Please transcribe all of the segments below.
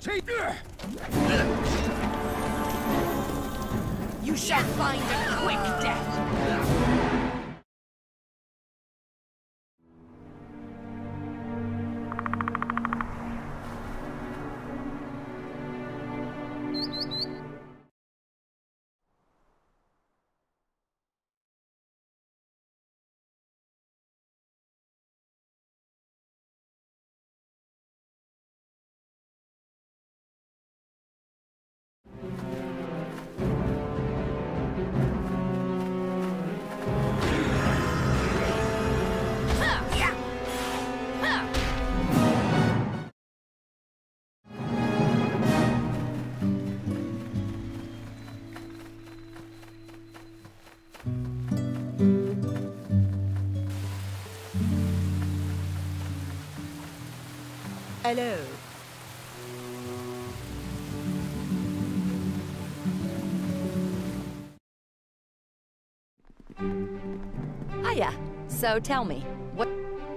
You shall find a quick death! Hello. Hiya. So tell me, what...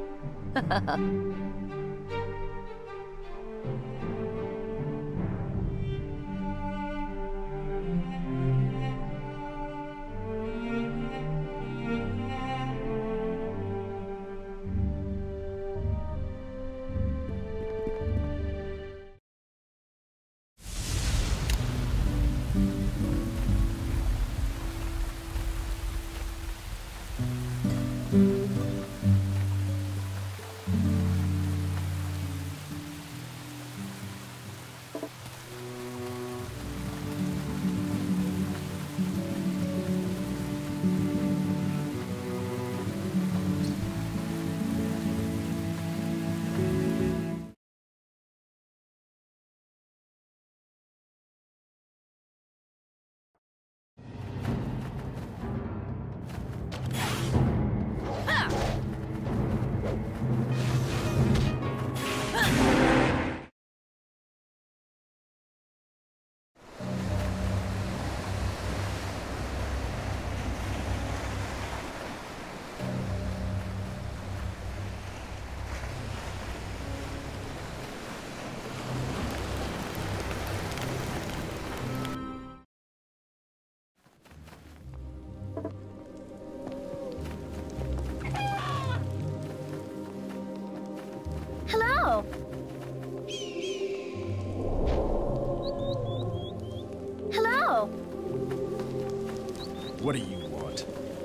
Hello. Hello. What do you want?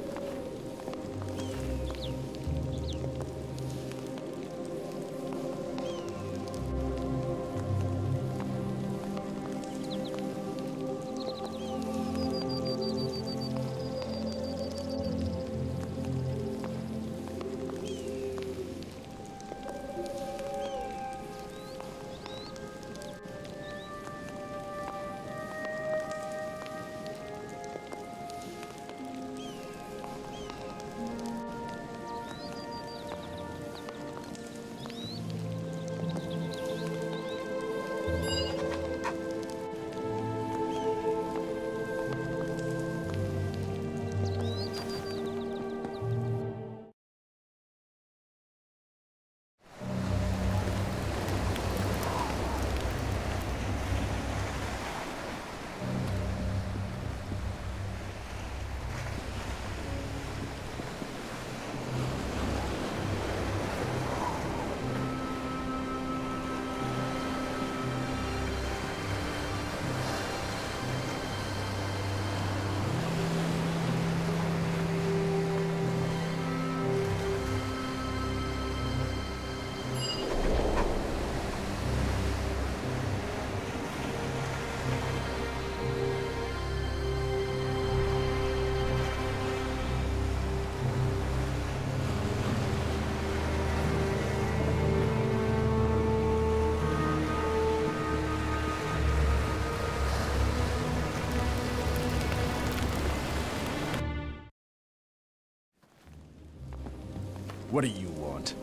What do you want?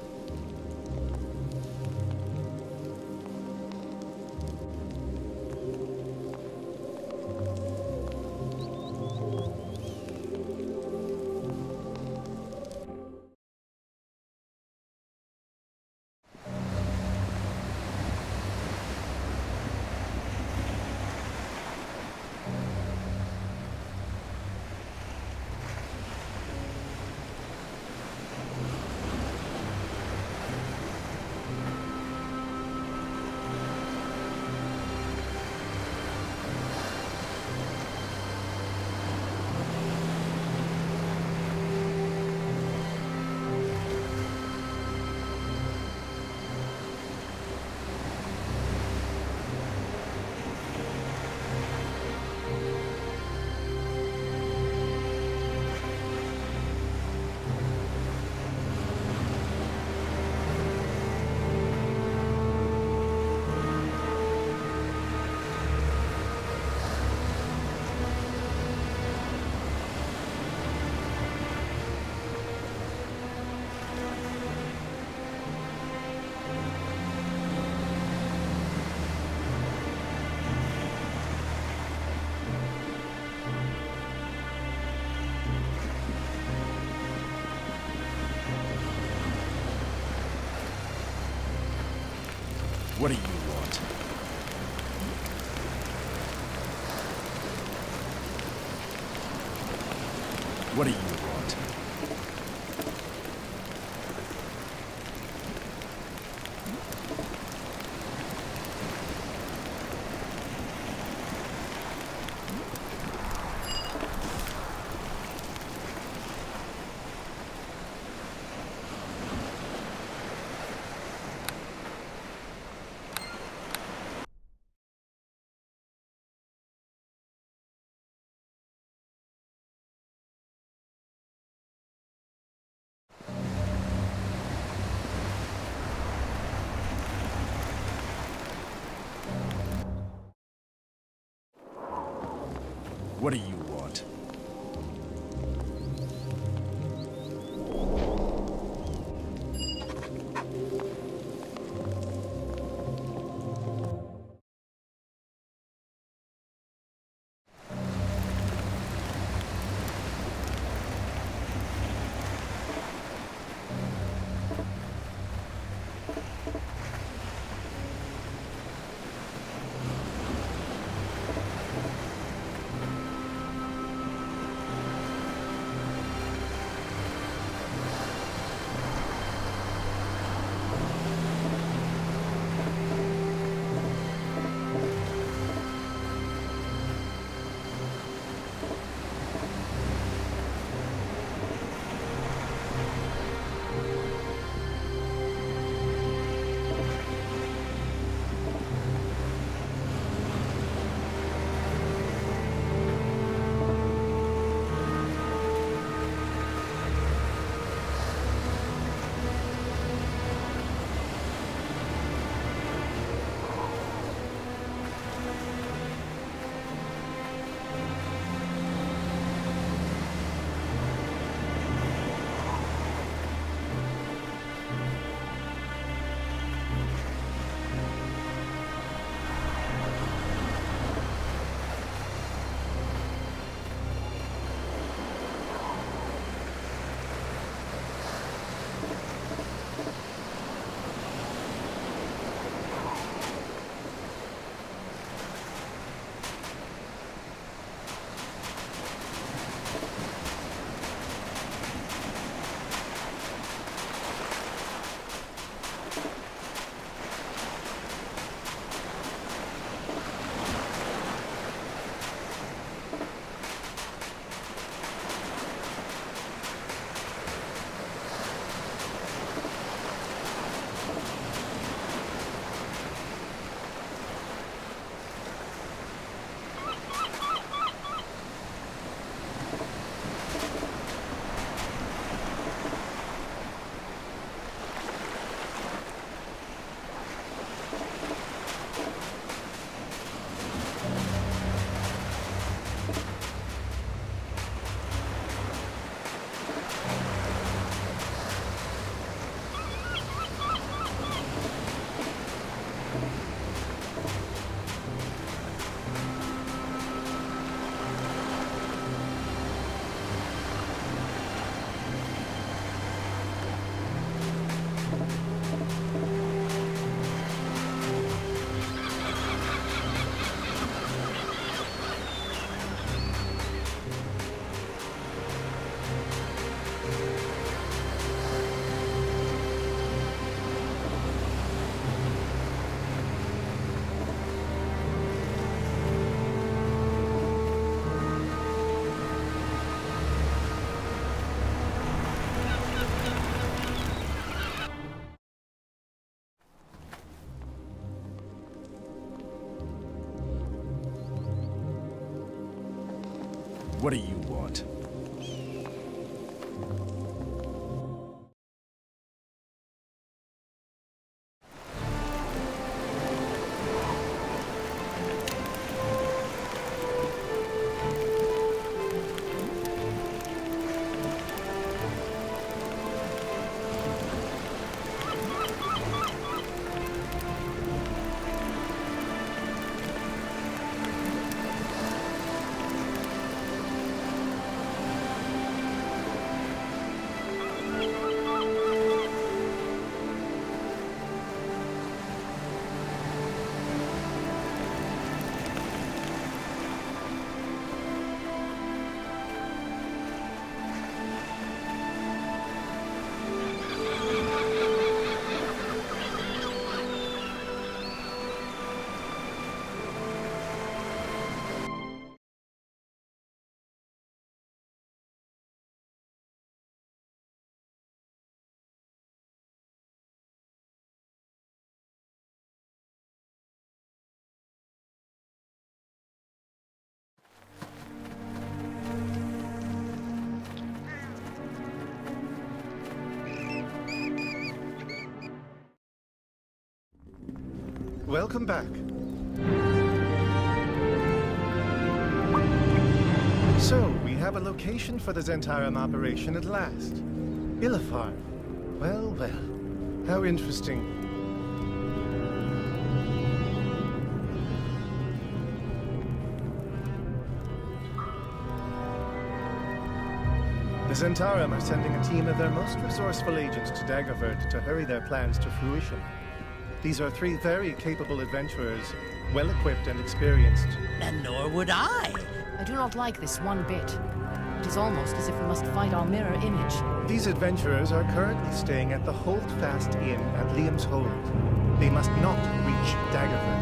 What do you want? What do you want? What do you want? What do you want? Welcome back. So, we have a location for the Zentarum operation at last. Illifar. Well, well. How interesting. The Zentarum are sending a team of their most resourceful agents to Daggerford to hurry their plans to fruition. These are 3 very capable adventurers, well-equipped and experienced. And nor would I. I do not like this one bit. It is almost as if we must fight our mirror image. These adventurers are currently staying at the Holdfast Inn at Liam's Hold. They must not reach Daggerford.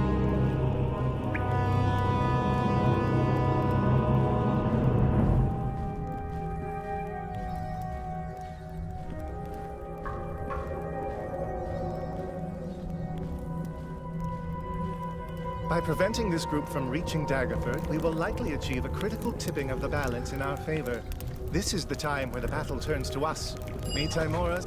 By preventing this group from reaching Daggerford, we will likely achieve a critical tipping of the balance in our favor. This is the time where the battle turns to us. Me Timora's.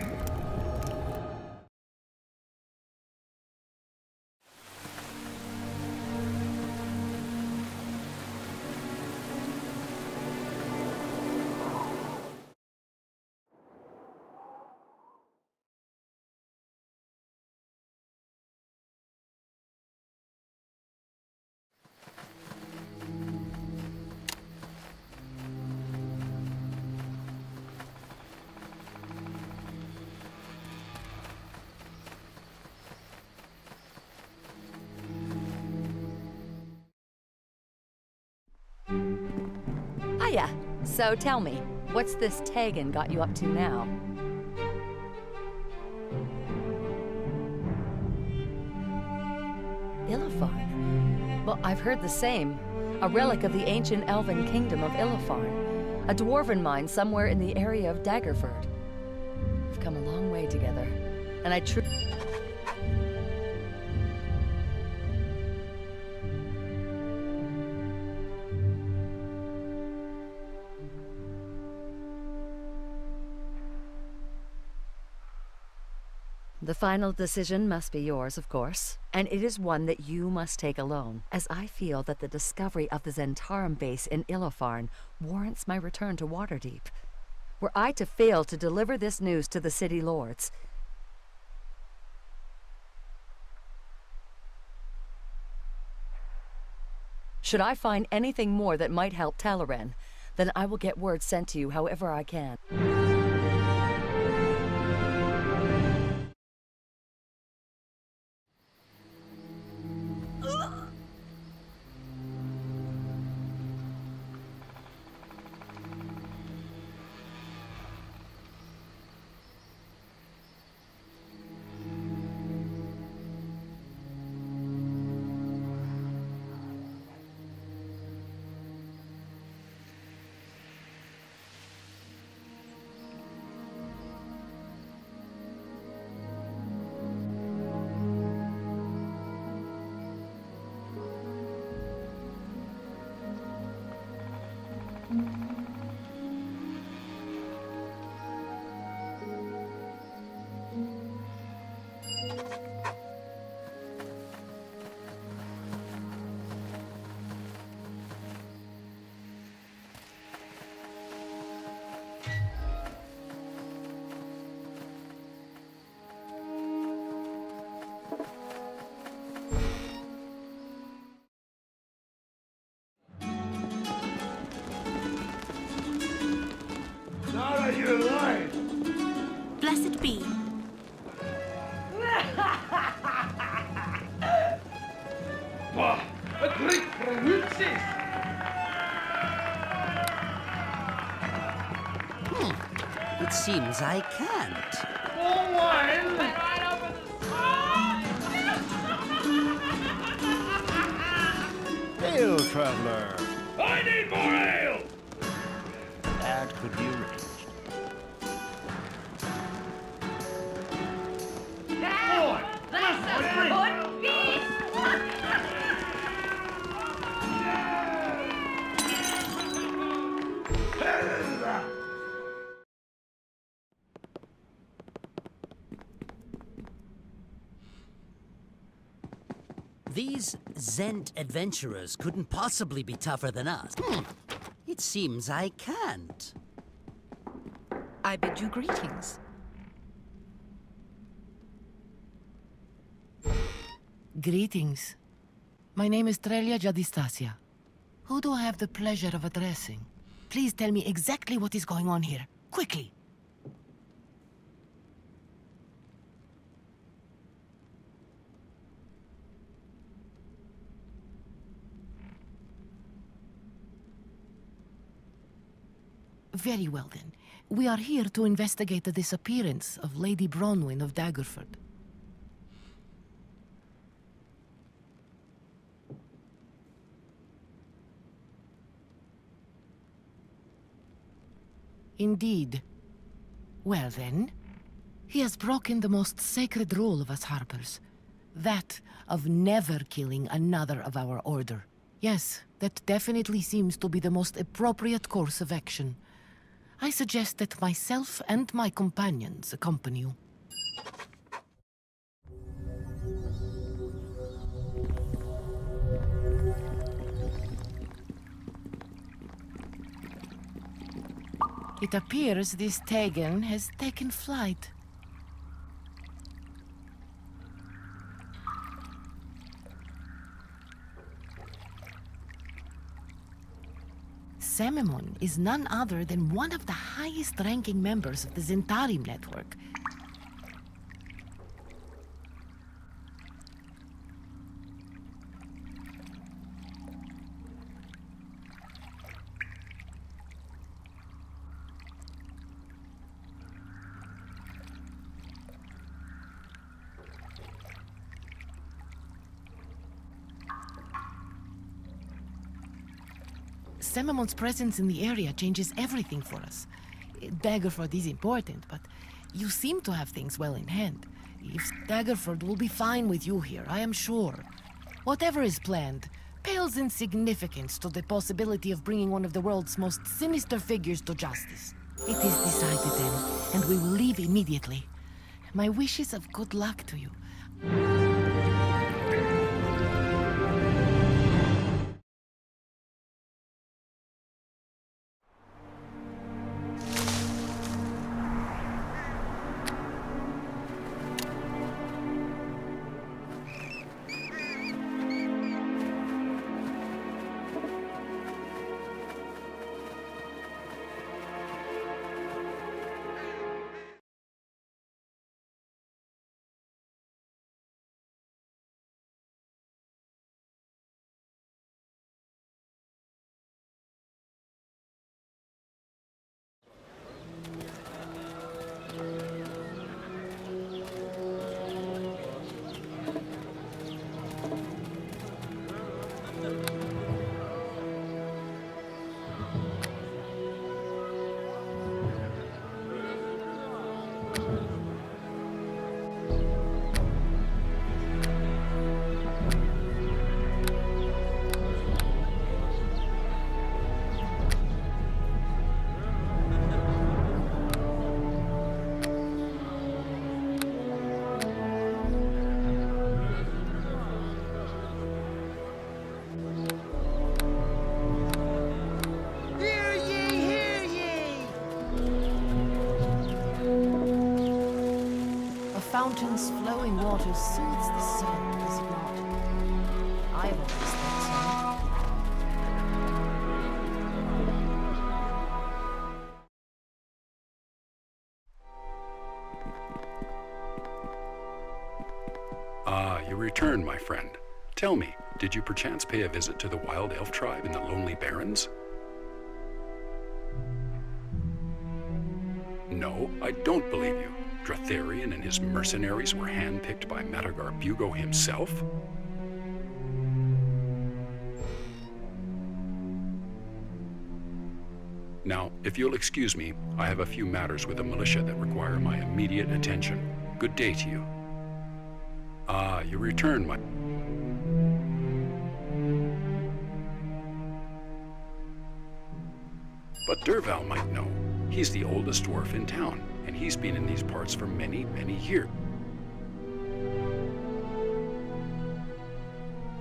Hiya. So tell me, what's this Tegan got you up to now? Illifar? Well, I've heard the same. A relic of the ancient elven kingdom of Illifar. A dwarven mine somewhere in the area of Daggerford. We've come a long way together, and I truly... The final decision must be yours, of course, and it is one that you must take alone, as I feel that the discovery of the Zentarum base in Illifar warrants my return to Waterdeep. Were I to fail to deliver this news to the city lords, should I find anything more that might help Talaran, then I will get word sent to you however I can. Blessed be. A great pronunciation! It seems I can't. More wine! Ale, traveler. I need more ale! That could be arranged. These Zent adventurers couldn't possibly be tougher than us. It seems I can't. I bid you greetings. Greetings. My name is Trelia Jadistasia. Who do I have the pleasure of addressing? Please tell me exactly what is going on here. Quickly! Very well then. We are here to investigate the disappearance of Lady Bronwyn of Daggerford. Indeed. Well then, he has broken the most sacred rule of us Harpers. That of never killing another of our order. Yes, that definitely seems to be the most appropriate course of action. I suggest that myself and my companions accompany you. It appears this Tegan has taken flight. Sememon is none other than one of the highest-ranking members of the Zentarim network. Sememon's presence in the area changes everything for us. Daggerford is important, but you seem to have things well in hand. If Daggerford will be fine with you here, I am sure. Whatever is planned pales in significance to the possibility of bringing one of the world's most sinister figures to justice. It is decided then, and we will leave immediately. My wishes of good luck to you. Fountain's flowing water soothes the soul, does it not? I've always thought so. Ah, you return, my friend. Tell me, did you perchance pay a visit to the wild elf tribe in the Lonely Barrens? No, I don't believe you. Dratharion and his mercenaries were handpicked by Matagar Bugo himself? Now, if you'll excuse me, I have a few matters with the militia that require my immediate attention. Good day to you. Ah, you return, my... But Derval might know. He's the oldest dwarf in town, and he's been in these parts for many, many years.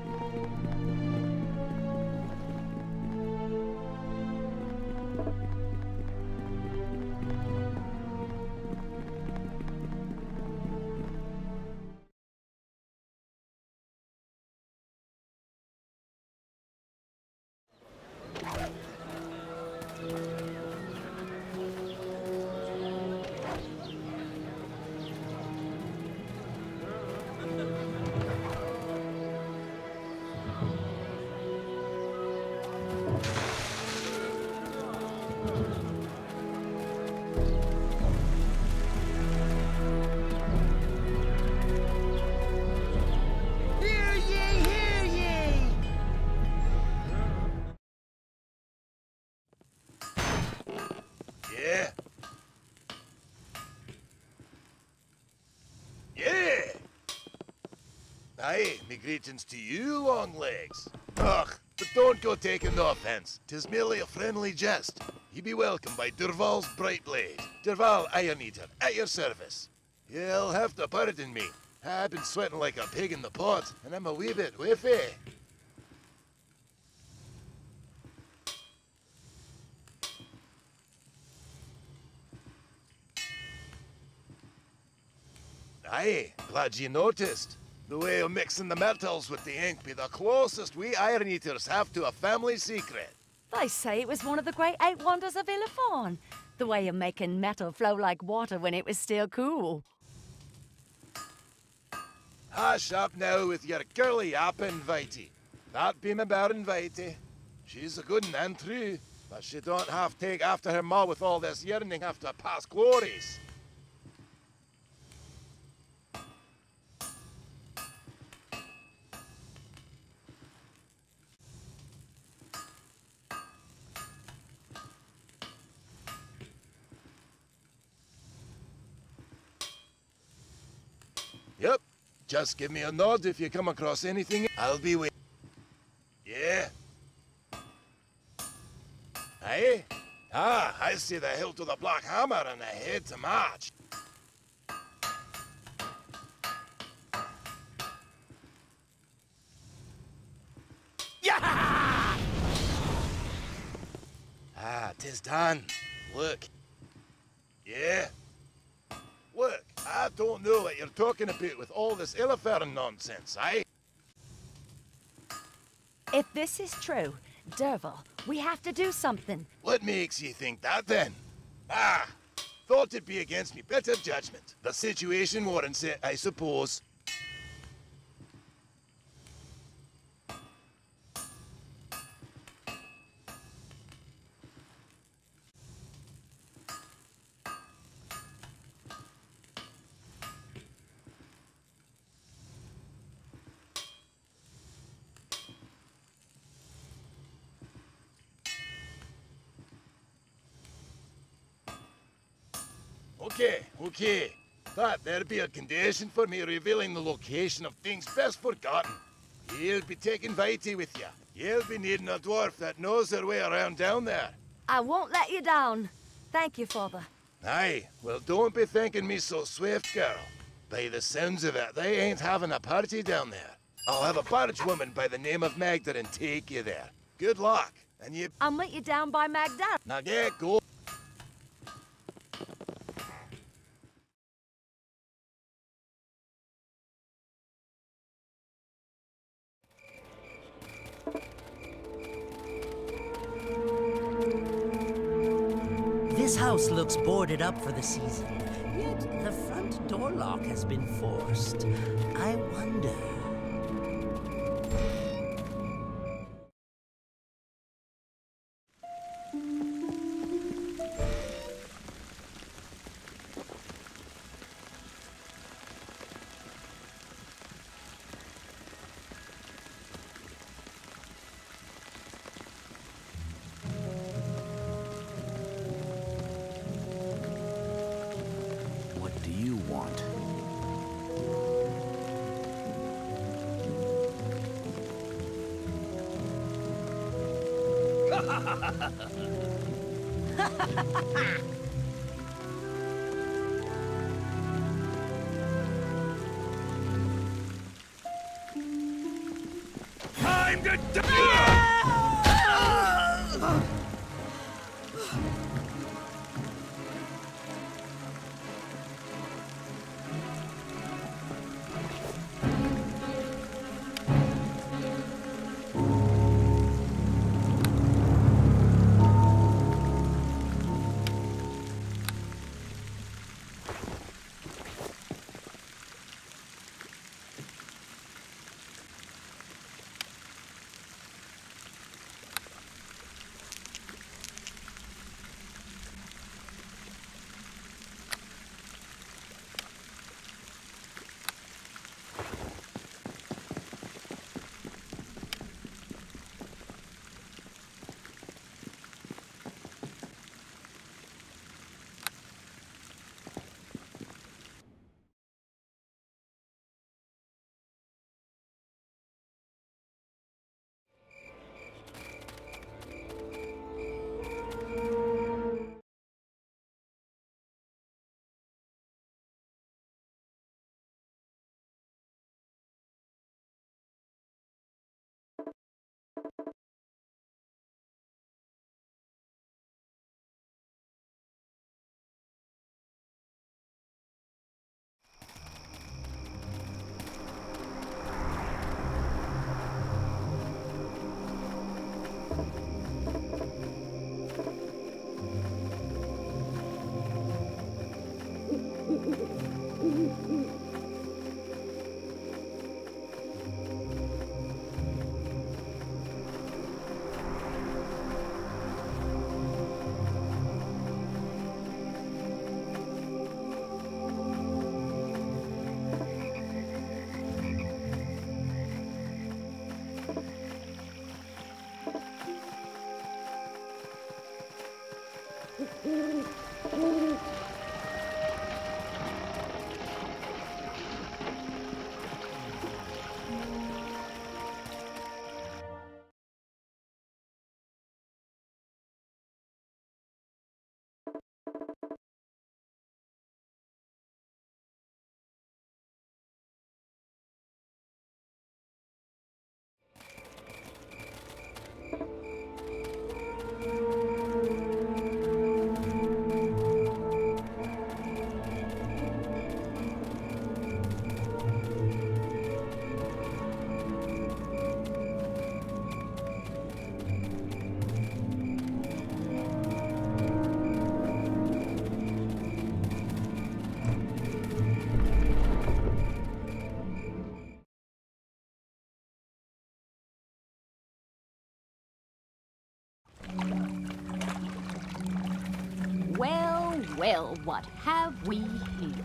Aye, me greetings to you, long legs. Ugh, but don't go taking no offence. 'Tis merely a friendly jest. Ye be welcomed by Durval's bright blade. Durval Iron Eater, at your service. You'll have to pardon me. I've been sweating like a pig in the pot, and I'm a wee bit whiffy. Aye, glad you noticed. The way of mixing the metals with the ink be the closest we Iron Eaters have to a family secret. They say it was one of the great 8 wonders of Illiforn. The way of making metal flow like water when it was still cool. Hush up now with your girly yapping, Vitey. That be my baron, Vitey. She's a good un and true, but she don't have to take after her ma with all this yearning after past glories. Yep. Just give me a nod if you come across anything. I'll be waiting. Yeah. Hey? Ah, I see the hilt of the Black Hammer and a head to match. Yeah! Ah, 'tis done. Look. Yeah. Look, I don't know what you're talking about with all this Illifern nonsense, eh? If this is true, Derval, we have to do something. What makes you think that, then? Ah, thought it'd be against me better judgment. The situation warrants it, I suppose. Okay. Thought there'd be a condition for me revealing the location of things best forgotten. You'll be taking Vitey with you. You'll be needing a dwarf that knows their way around down there. I won't let you down. Thank you, Father. Aye, well don't be thinking me so swift, girl. By the sounds of it, they ain't having a party down there. I'll have a barge woman by the name of Magda and take you there. Good luck, and you... I'll meet you down by Magda. Now get go. This house looks boarded up for the season, yet the front door lock has been forced. I wonder... What do you want? Time to die! Well, well, what have we here?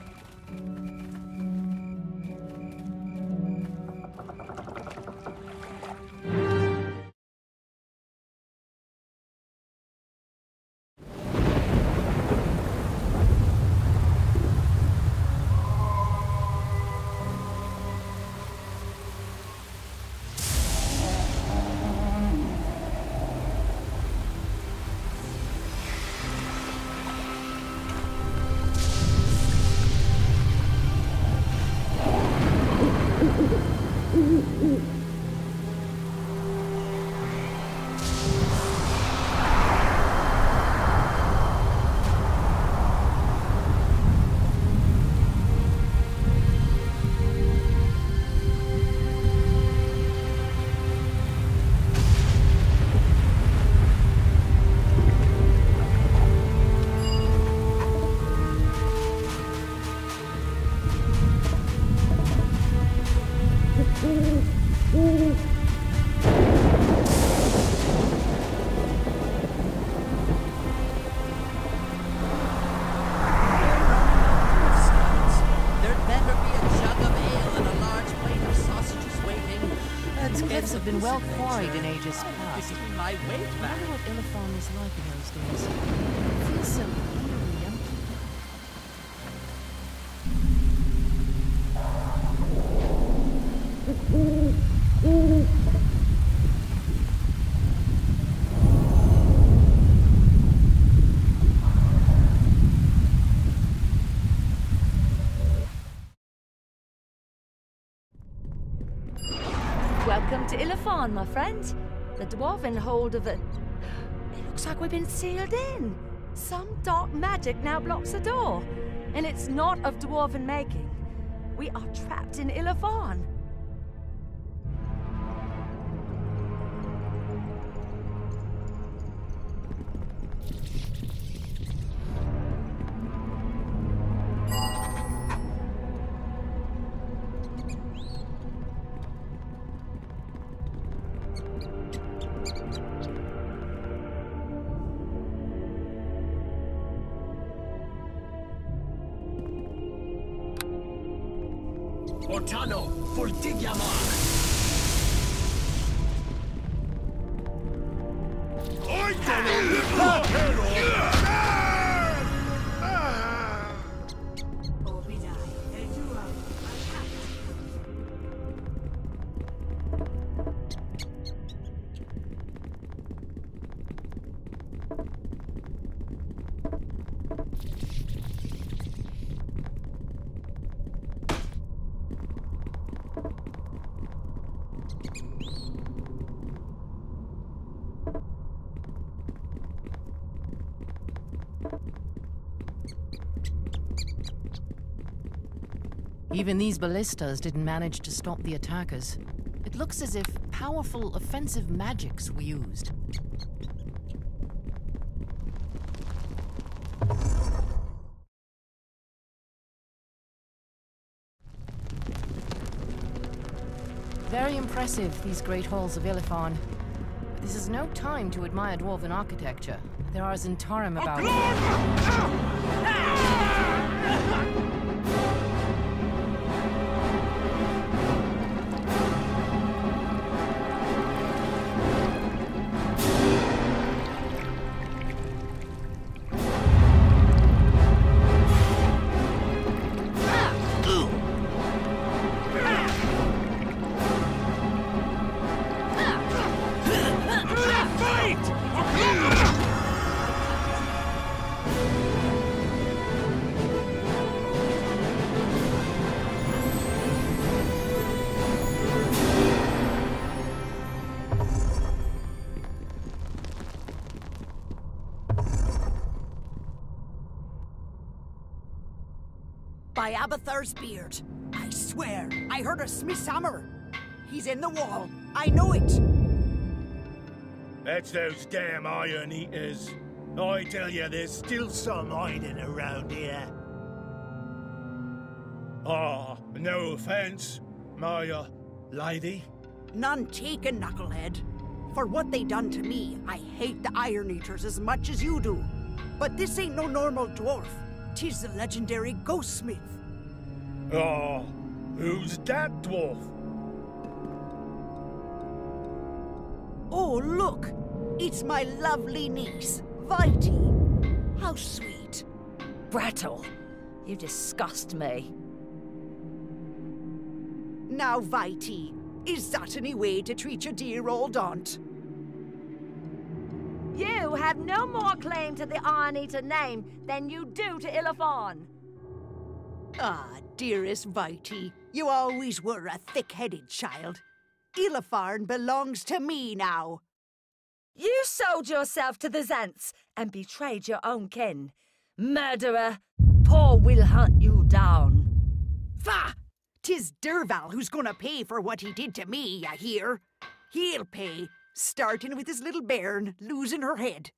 Cliffs have been well quarried in ages past. My weight I back. wonder what Illiforn was like in those days. It feels so eerie empty. Welcome to Illiforn, my friend. The dwarven hold of the... It looks like we've been sealed in. Some dark magic now blocks the door. And it's not of dwarven making. We are trapped in Illiforn. Ortano, Fortigiamar! Even these ballistas didn't manage to stop the attackers. It looks as if powerful offensive magics were used. Very impressive, these great halls of Ilifon. But this is no time to admire dwarven architecture. There are Zentarum about. By Abathar's beard, I swear, I heard a smith's hammer. He's in the wall. I know it. That's those damn iron eaters. I tell you, there's still some hiding around here. Ah, no offense, my, lady. None taken, knucklehead. For what they done to me, I hate the iron eaters as much as you do. But this ain't no normal dwarf. 'Tis the legendary Ghostsmith. Ah, who's that dwarf? Oh, look! It's my lovely niece, Viti. How sweet. Brattle, you disgust me. Now, Viti, is that any way to treat your dear old aunt? You have no more claim to the Iron Eater name than you do to Ilifon. Ah, dearest Viti, you always were a thick-headed child. Ilifon belongs to me now. You sold yourself to the Zants and betrayed your own kin. Murderer, Paul will hunt you down. Fa! 'Tis Derval who's gonna pay for what he did to me, I hear. He'll pay, starting with his little bairn losing her head.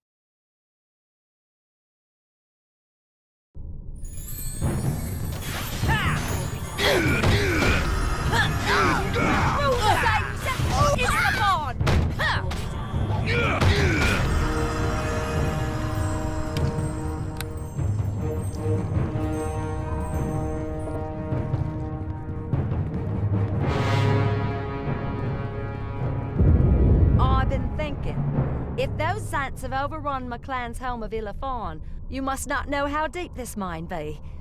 I've been thinking, if those Zants have overrun my clan's home of Ilifon, you must not know how deep this mine be.